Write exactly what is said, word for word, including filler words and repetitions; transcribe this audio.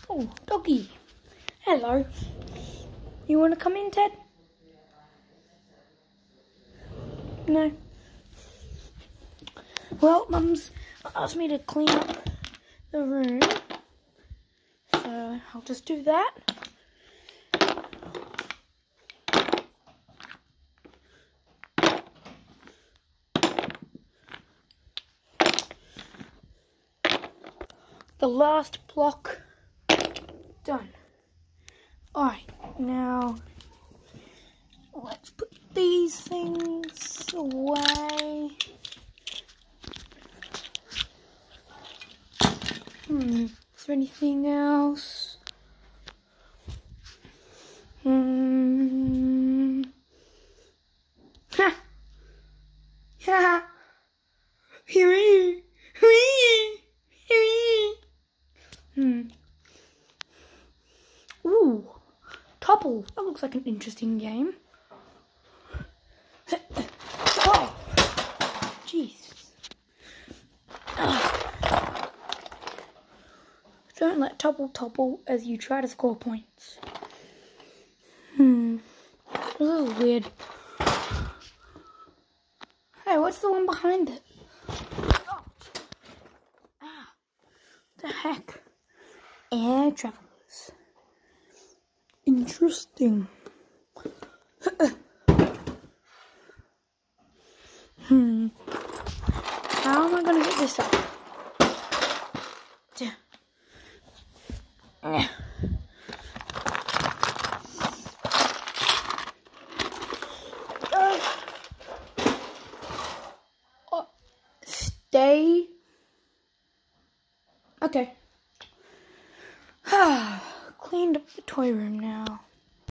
Oh, doggy. Hello. You want to come in, Ted? No. Well, Mum's asked me to clean up the room, so I'll just do that. The last block done. Alright, now let's put these things away. Hmm, is there anything else? Hmm. Ha! Ha! Here he Hmm. Ooh, Topple. That looks like an interesting game. Oh, jeez. Don't let Topple topple as you try to score points. Hmm. This is weird. Hey, what's the one behind it? Oh. Ah. The heck? Air travelers. Interesting. Hmm. How am I gonna get this up? Oh, stay. Okay. Cleaned up the toy room now.